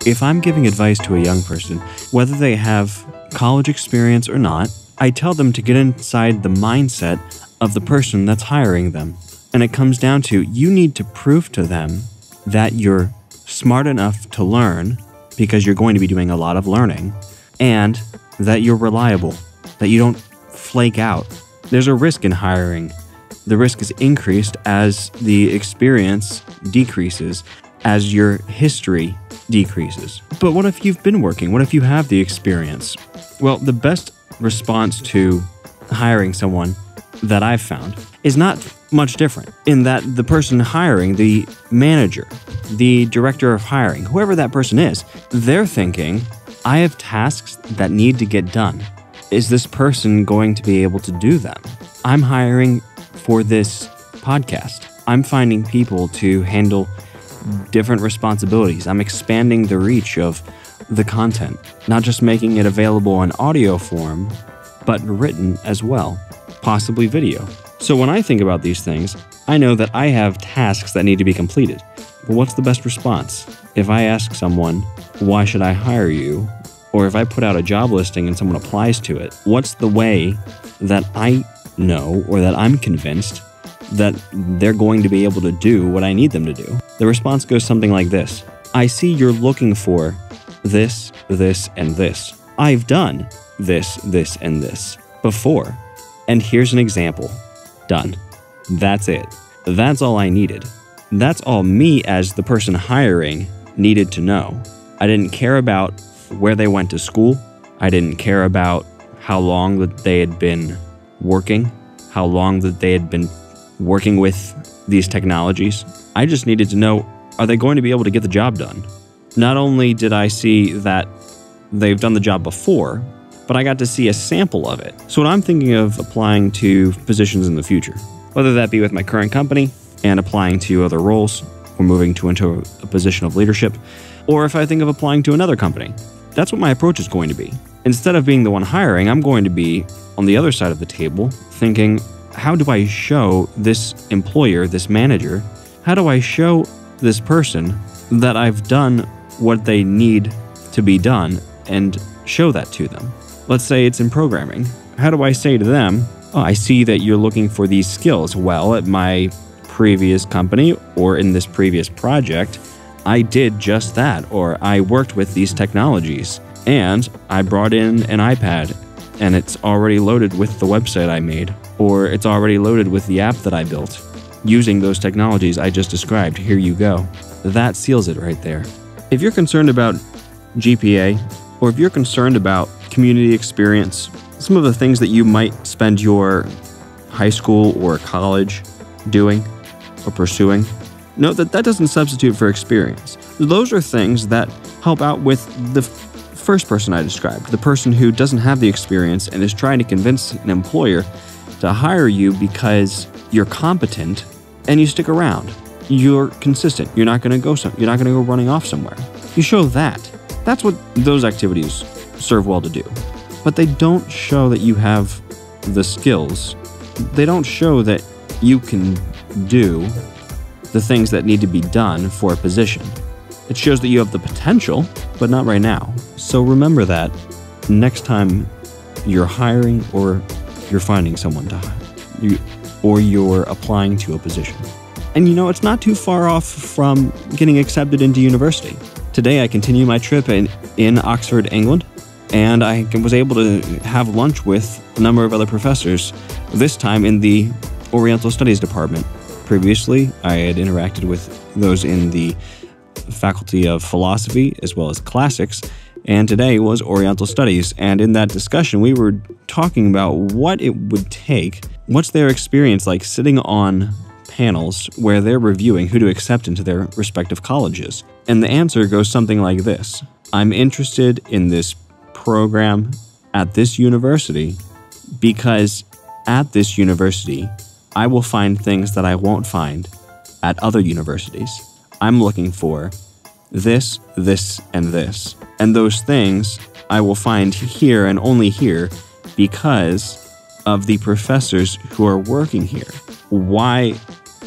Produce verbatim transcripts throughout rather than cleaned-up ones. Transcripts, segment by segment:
If I'm giving advice to a young person, whether they have college experience or not, I tell them to get inside the mindset of the person that's hiring them. And it comes down to, you need to prove to them that you're smart enough to learn, because you're going to be doing a lot of learning, and that you're reliable, that you don't flake out. There's a risk in hiring. The risk is increased as the experience decreases, as your history decreases. But what if you've been working? What if you have the experience? Well, the best response to hiring someone that I've found is not much different, in that the person hiring, the manager, the director of hiring, whoever that person is, they're thinking, I have tasks that need to get done. Is this person going to be able to do them? I'm hiring for this podcast. I'm finding people to handle different responsibilities. I'm expanding the reach of the content, not just making it available in audio form, but written as well, possibly video. So when I think about these things, I know that I have tasks that need to be completed. But what's the best response? If I ask someone, why should I hire you? Or if I put out a job listing and someone applies to it, what's the way that I know, or that I'm convinced, that they're going to be able to do what I need them to do? The response goes something like this. I see you're looking for this, this, and this. I've done this, this, and this before. And here's an example. Done. That's it. That's all I needed. That's all me as the person hiring needed to know. I didn't care about where they went to school. I didn't care about how long that they had been working, how long that they had been working with these technologies. I just needed to know, are they going to be able to get the job done? Not only did I see that they've done the job before, but I got to see a sample of it. So what I'm thinking of applying to positions in the future, whether that be with my current company and applying to other roles or moving to into a position of leadership, or if I think of applying to another company, that's what my approach is going to be. Instead of being the one hiring, I'm going to be on the other side of the table thinking, how do I show this employer, this manager, how do I show this person that I've done what they need to be done and show that to them? Let's say it's in programming. How do I say to them, oh, I see that you're looking for these skills. Well, at my previous company or in this previous project, I did just that, or I worked with these technologies, and I brought in an iPad, and it's already loaded with the website I made, or it's already loaded with the app that I built. Using those technologies I just described, here you go. That seals it right there. If you're concerned about G P A, or if you're concerned about community experience, some of the things that you might spend your high school or college doing or pursuing, note that that doesn't substitute for experience. Those are things that help out with the first person I described, the person who doesn't have the experience and is trying to convince an employer to hire you because you're competent and you stick around. You're consistent. You're not going to go some, you're not going to go running off somewhere. You show that. That's what those activities serve well to do. But they don't show that you have the skills. They don't show that you can do the things that need to be done for a position. It shows that you have the potential, but not right now. So remember that next time you're hiring or you're finding someone to hire, you, or you're applying to a position. And you know, it's not too far off from getting accepted into university. Today I continue my trip in, in Oxford, England, and I was able to have lunch with a number of other professors, this time in the Oriental Studies department. Previously, I had interacted with those in the Faculty of Philosophy as well as Classics, and today was Oriental Studies. And in that discussion, we were talking about what it would take, what's their experience like sitting on panels where they're reviewing who to accept into their respective colleges. And the answer goes something like this. I'm interested in this program at this university because at this university, I will find things that I won't find at other universities. I'm looking for this, this, and this. And those things I will find here and only here because of the professors who are working here. Why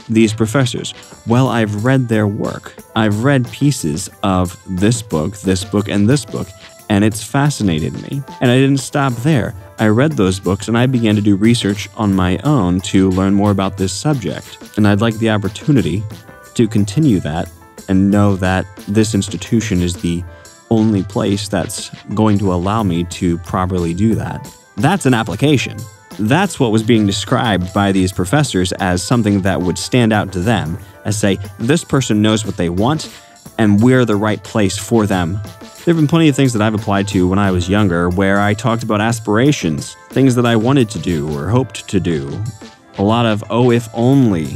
these professors? Well, I've read their work. I've read pieces of this book, this book, and this book, and it's fascinated me. And I didn't stop there. I read those books and I began to do research on my own to learn more about this subject. And I'd like the opportunity to continue that and know that this institution is the only place that's going to allow me to properly do that. That's an application. That's what was being described by these professors as something that would stand out to them, as say, this person knows what they want, and we're the right place for them. There have been plenty of things that I've applied to when I was younger where I talked about aspirations, things that I wanted to do or hoped to do. A lot of, oh, if only.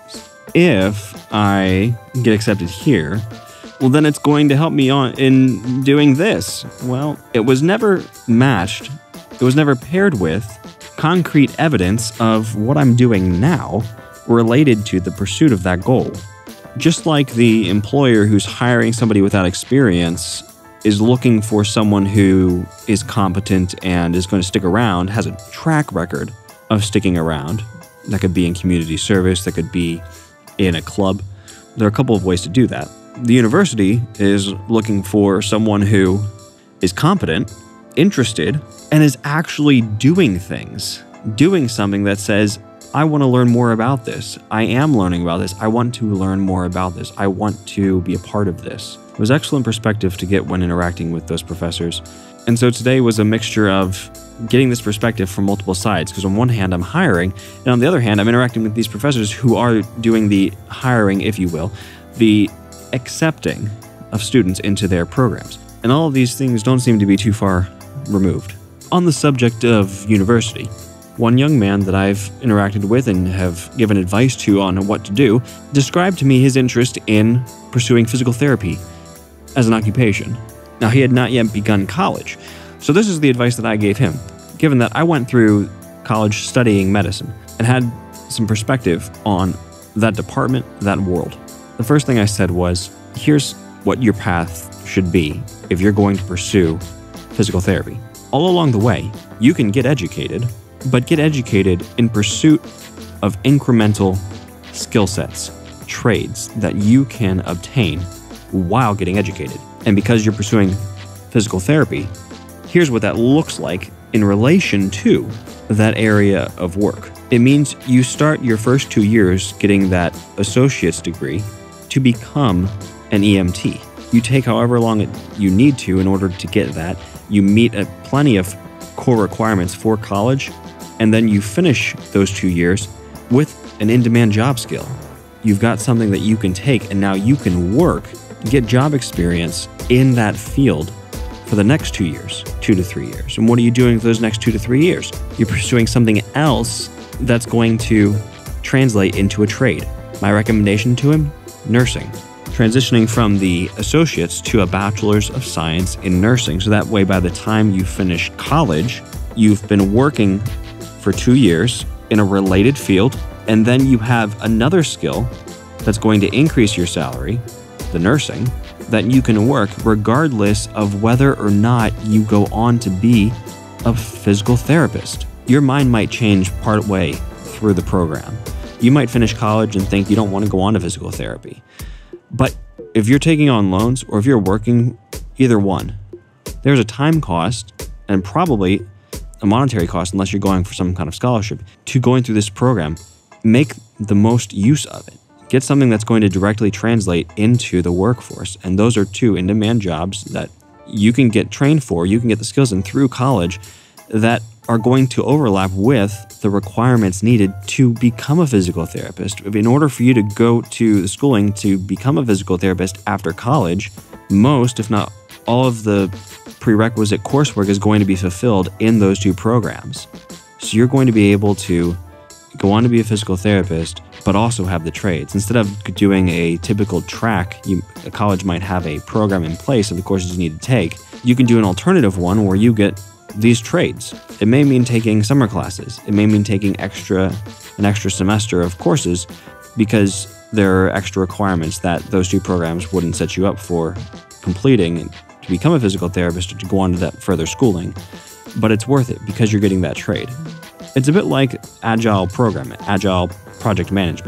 If I get accepted here, well, then it's going to help me on in doing this. Well, it was never matched. It was never paired with concrete evidence of what I'm doing now related to the pursuit of that goal. Just like the employer who's hiring somebody without experience is looking for someone who is competent and is going to stick around, has a track record of sticking around. That could be in community service, that could be in a club. There are a couple of ways to do that. The university is looking for someone who is competent, interested, and is actually doing things. Doing something that says, I want to learn more about this. I am learning about this. I want to learn more about this. I want to be a part of this. It was excellent perspective to get when interacting with those professors. And so today was a mixture of getting this perspective from multiple sides, because on one hand, I'm hiring, and on the other hand, I'm interacting with these professors who are doing the hiring, if you will, the accepting of students into their programs. And all of these things don't seem to be too far removed. On the subject of university, one young man that I've interacted with and have given advice to on what to do described to me his interest in pursuing physical therapy as an occupation. Now, he had not yet begun college, so this is the advice that I gave him, given that I went through college studying medicine and had some perspective on that department, that world. The first thing I said was, here's what your path should be if you're going to pursue physical therapy. All along the way, you can get educated, but get educated in pursuit of incremental skill sets, trades that you can obtain while getting educated. And because you're pursuing physical therapy, here's what that looks like in relation to that area of work. It means you start your first two years getting that associate's degree to become an E M T. You take however long it, you need to in order to get that. You meet a, plenty of core requirements for college, and then you finish those two years with an in-demand job skill. You've got something that you can take, and now you can work, get job experience in that field for the next two years, two to three years. And what are you doing for those next two to three years? You're pursuing something else that's going to translate into a trade. My recommendation to him, nursing. Transitioning from the associates to a bachelor's of science in nursing. So that way, by the time you finish college, you've been working for two years in a related field, and then you have another skill that's going to increase your salary, the nursing, that you can work regardless of whether or not you go on to be a physical therapist. Your mind might change partway through the program. You might finish college and think you don't want to go on to physical therapy. But if you're taking on loans or if you're working, either one, there's a time cost and probably a monetary cost, unless you're going for some kind of scholarship, to going through this program. Make the most use of it. Get something that's going to directly translate into the workforce. And those are two in-demand jobs that you can get trained for, you can get the skills in through college that are going to overlap with the requirements needed to become a physical therapist. In order for you to go to the schooling to become a physical therapist after college, most, if not all of the prerequisite coursework is going to be fulfilled in those two programs. So you're going to be able to go on to be a physical therapist, but also have the trades. Instead of doing a typical track, you, a college might have a program in place of the courses you need to take. You can do an alternative one where you get these trades. It may mean taking summer classes. It may mean taking extra, an extra semester of courses because there are extra requirements that those two programs wouldn't set you up for completing to become a physical therapist or to go on to that further schooling. But it's worth it because you're getting that trade. It's a bit like agile programming, agile project management.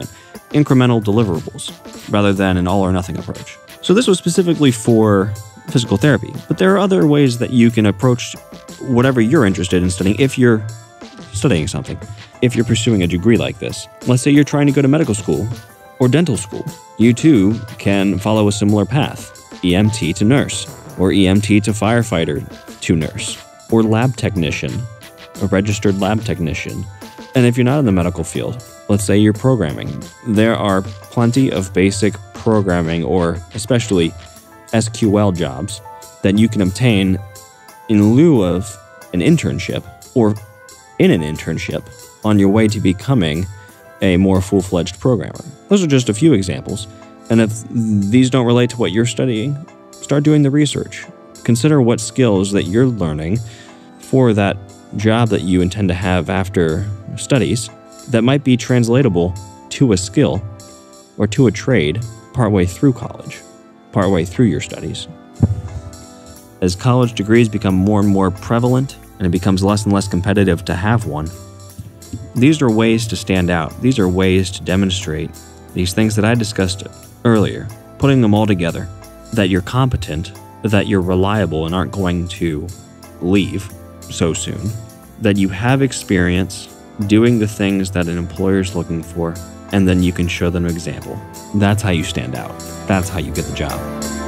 incremental deliverables rather than an all or nothing approach. So this was specifically for physical therapy, but there are other ways that you can approach whatever you're interested in studying if you're studying something. If you're pursuing a degree like this, let's say you're trying to go to medical school or dental school, you too can follow a similar path, E M T to nurse, or E M T to firefighter to nurse, or lab technician, a registered lab technician. And if you're not in the medical field, let's say you're programming, there are plenty of basic programming or especially S Q L jobs that you can obtain in lieu of an internship or in an internship on your way to becoming a more full-fledged programmer. Those are just a few examples. And if these don't relate to what you're studying, start doing the research. Consider what skills that you're learning for that job that you intend to have after studies that might be translatable to a skill or to a trade partway through college, partway through your studies. As college degrees become more and more prevalent and it becomes less and less competitive to have one, these are ways to stand out. These are ways to demonstrate these things that I discussed earlier, putting them all together, that you're competent, that you're reliable and aren't going to leave so soon, that you have experience doing the things that an employer is looking for, and then you can show them an example. That's how you stand out. That's how you get the job.